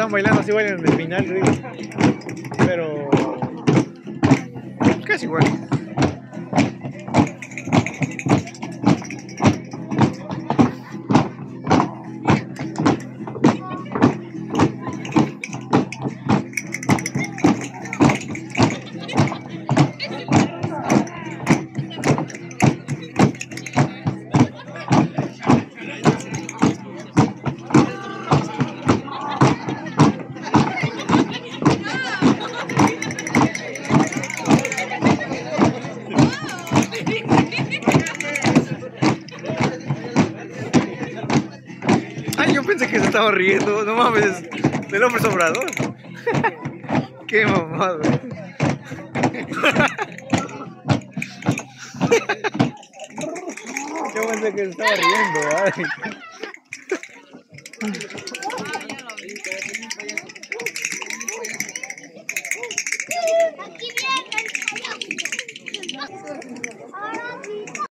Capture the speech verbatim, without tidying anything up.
están bailando así bailan en el final, creo. Pero casi igual. Ay, yo pensé que se estaba riendo, no mames, del hombre sobrador. Qué mamado. Yo pensé que se estaba riendo, ay.